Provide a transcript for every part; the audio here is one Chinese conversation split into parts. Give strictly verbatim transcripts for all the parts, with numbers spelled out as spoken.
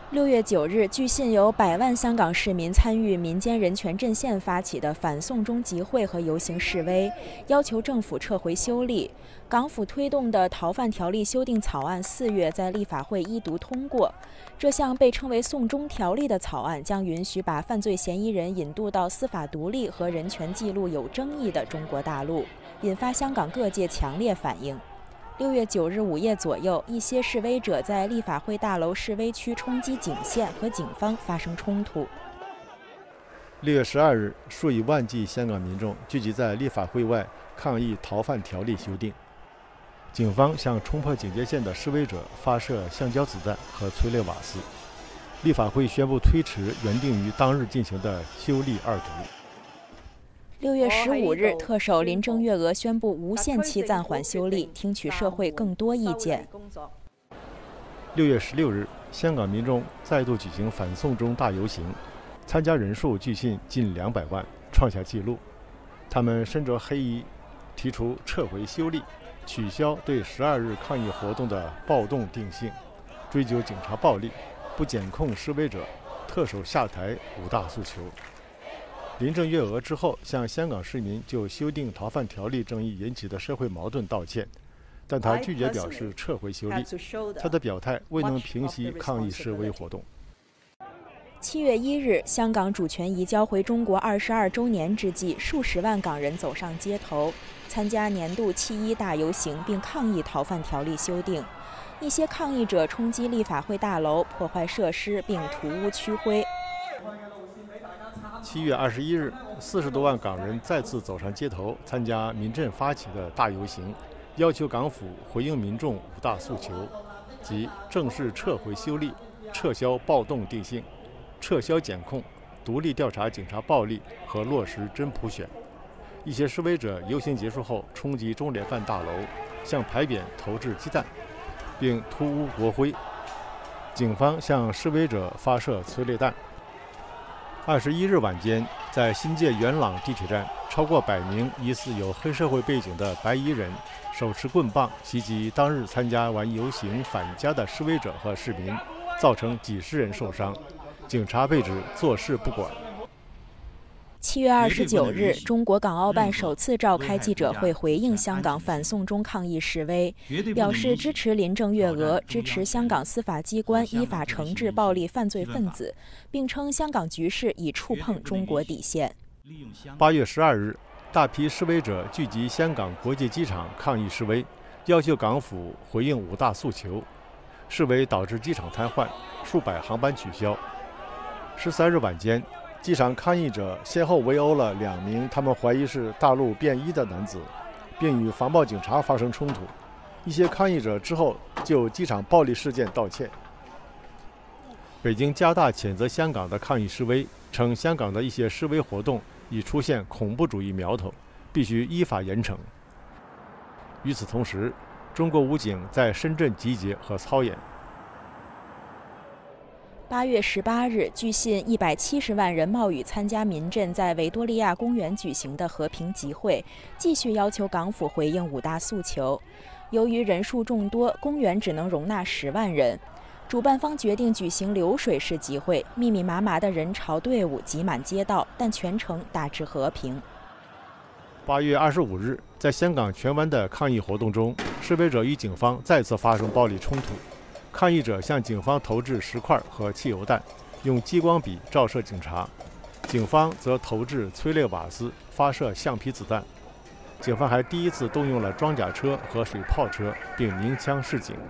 六月九日，据信有百万香港市民参与民间人权阵线发起的反送中集会和游行示威，要求政府撤回修例。港府推动的逃犯条例修订草案四月在立法会一读通过。这项被称为“送中条例”的草案将允许把犯罪嫌疑人引渡到司法独立和人权记录有争议的中国大陆，引发香港各界强烈反应。六月九日午夜左右，一些示威者在立法会大楼示威区冲击警线，和警方发生冲突。 六月十二日，数以万计香港民众聚集在立法会外抗议逃犯条例修订。警方向冲破警戒线的示威者发射橡胶子弹和催泪瓦斯。立法会宣布推迟原定于当日进行的修例二读。 六月十五日，特首林郑月娥宣布无限期暂缓修例，听取社会更多意见。 六月十六日，香港民众再度举行反送中大游行，参加人数据信近两百万，创下纪录。他们身着黑衣，提出撤回修例，取消对十二日抗议活动的暴动定性，追究警察暴力，不检控示威者，特首下台五大诉求。林郑月娥之后向香港市民就修订逃犯条例争议引起的社会矛盾道歉，但她拒绝表示撤回修例。她的表态未能平息抗议示威活动。 七月一日，香港主权移交回中国二十二周年之际，数十万港人走上街头，参加年度七一大游行，并抗议逃犯条例修订。一些抗议者冲击立法会大楼，破坏设施，并涂污区徽。 七月二十一日，四十多万港人再次走上街头，参加民阵发起的大游行，要求港府回应民众五大诉求，即正式撤回修例、撤销暴动定性、撤销检控、独立调查警察暴力和落实真普选。一些示威者游行结束后冲击中联办大楼，向牌匾投掷鸡蛋，并涂污国徽。警方向示威者发射催泪弹。二十一日晚间，在新界元朗地铁站，超过百名疑似有黑社会背景的白衣人手持棍棒袭击当日参加完游行返家的示威者和市民，造成几十人受伤。警察被指坐视不管。 七月二十九日，中国港澳办首次召开记者会，回应香港反送中抗议示威，表示支持林郑月娥，支持香港司法机关依法惩治暴力犯罪分子，并称香港局势已触碰中国底线。 八月十二日，大批示威者聚集香港国际机场抗议示威，要求港府回应五大诉求。示威导致机场瘫痪，数百航班取消。十三日晚间，机场抗议者先后围殴了两名他们怀疑是大陆便衣的男子，并与防暴警察发生冲突。一些抗议者之后就机场暴力事件道歉。北京加大谴责香港的抗议示威，称香港的一些示威活动已出现恐怖主义苗头，必须依法严惩。与此同时，中国武警在深圳集结和操演。 八月十八日，据信一百七十万人冒雨参加民阵在维多利亚公园举行的和平集会，继续要求港府回应五大诉求。由于人数众多，公园只能容纳十万人，主办方决定举行流水式集会，密密麻麻的人潮队伍挤满街道，但全程大致和平。 八月二十五日，在香港荃湾的抗议活动中，示威者与警方再次发生暴力冲突。抗议者向警方投掷石块和汽油弹，用激光笔照射警察；警方则投掷催泪瓦斯，发射橡皮子弹。警方还第一次动用了装甲车和水炮车，并鸣枪示警。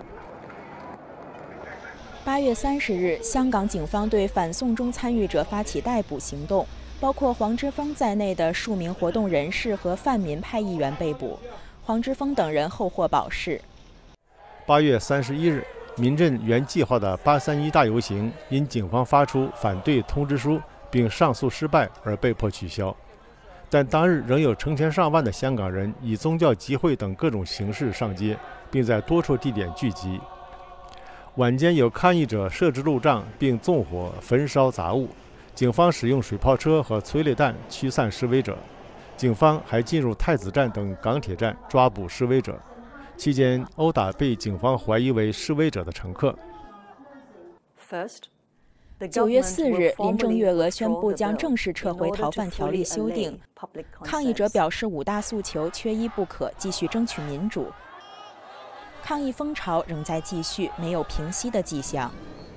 八月三十日，香港警方对反送中参与者发起逮捕行动，包括黄之锋在内的数名活动人士和泛民派议员被捕，黄之锋等人后获保释。 八月三十一日。民阵原计划的八三一大游行因警方发出反对通知书并上诉失败而被迫取消，但当日仍有成千上万的香港人以宗教集会等各种形式上街，并在多处地点聚集。晚间有抗议者设置路障并纵火焚烧杂物，警方使用水炮车和催泪弹驱散示威者。警方还进入太子站等港铁站抓捕示威者。期间殴打被警方怀疑为示威者的乘客。 First, 九月四日，林郑月娥宣布将正式撤回逃犯条例修订。抗议者表示，五大诉求缺一不可，继续争取民主。抗议风潮仍在继续，没有平息的迹象。